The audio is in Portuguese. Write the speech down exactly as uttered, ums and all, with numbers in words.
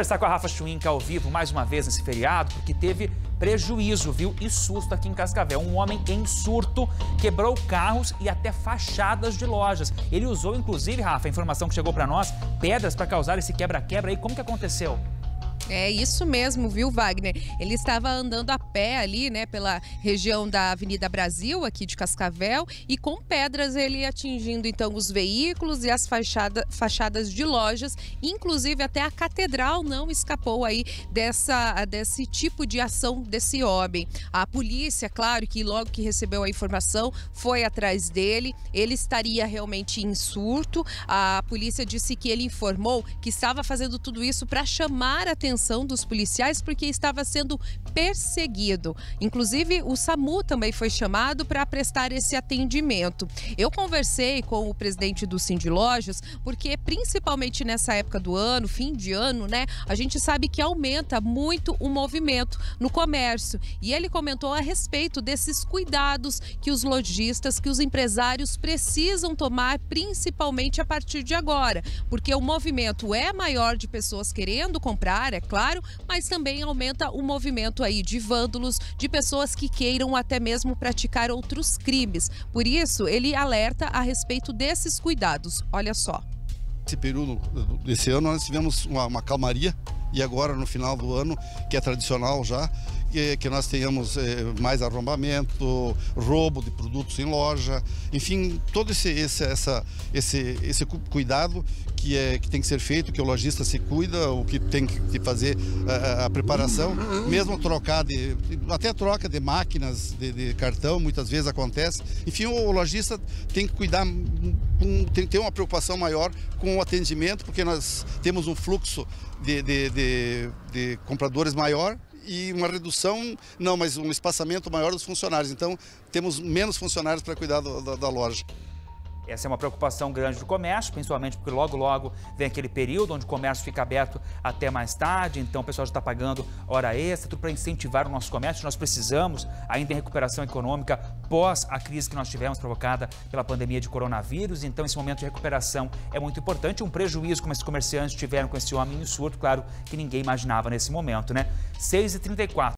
Conversar com a Rafa Schwink ao vivo mais uma vez nesse feriado, porque teve prejuízo, viu? E susto aqui em Cascavel. Um homem em surto quebrou carros e até fachadas de lojas. Ele usou, inclusive, Rafa, a informação que chegou para nós, pedras para causar esse quebra-quebra aí. Como que aconteceu? É isso mesmo, viu, Wagner? Ele estava andando a pé ali, né, pela região da Avenida Brasil, aqui de Cascavel, e com pedras ele atingindo, então, os veículos e as fachada, fachadas de lojas, inclusive até a catedral não escapou aí dessa, desse tipo de ação desse homem. A polícia, claro, que logo que recebeu a informação, foi atrás dele, ele estaria realmente em surto. A polícia disse que ele informou que estava fazendo tudo isso para chamar a atenção dos policiais porque estava sendo perseguido. Inclusive, o SAMU também foi chamado para prestar esse atendimento. Eu conversei com o presidente do Sindilojas, porque principalmente nessa época do ano, fim de ano, né, a gente sabe que aumenta muito o movimento no comércio. E ele comentou a respeito desses cuidados que os lojistas, que os empresários precisam tomar, principalmente a partir de agora, porque o movimento é maior de pessoas querendo comprar, é claro, mas também aumenta o movimento aí de vândalos, de pessoas que queiram até mesmo praticar outros crimes. Por isso, ele alerta a respeito desses cuidados. Olha só. Esse período desse ano nós tivemos uma, uma calmaria e agora no final do ano, que é tradicional já, que, que nós tenhamos é, mais arrombamento, roubo de produtos em loja, enfim, todo esse, esse, essa, esse, esse cuidado que, é, que tem que ser feito, que o lojista se cuida, o que tem que fazer a, a preparação, mesmo trocar de, até a troca de máquinas de, de cartão, muitas vezes acontece. Enfim, o lojista tem que cuidar, tem que ter uma preocupação maior com o atendimento, porque nós temos um fluxo de, de, de, de compradores maior e uma redução, não, mas um espaçamento maior dos funcionários. Então, temos menos funcionários para cuidar do, da, da loja. Essa é uma preocupação grande do comércio, principalmente porque logo, logo vem aquele período onde o comércio fica aberto até mais tarde, então o pessoal já está pagando hora extra, tudo para incentivar o nosso comércio. Nós precisamos, ainda em recuperação econômica, pós a crise que nós tivemos provocada pela pandemia de coronavírus, então esse momento de recuperação é muito importante. Um prejuízo como esses comerciantes tiveram com esse homem em surto, claro que ninguém imaginava nesse momento, né? seis e trinta e quatro.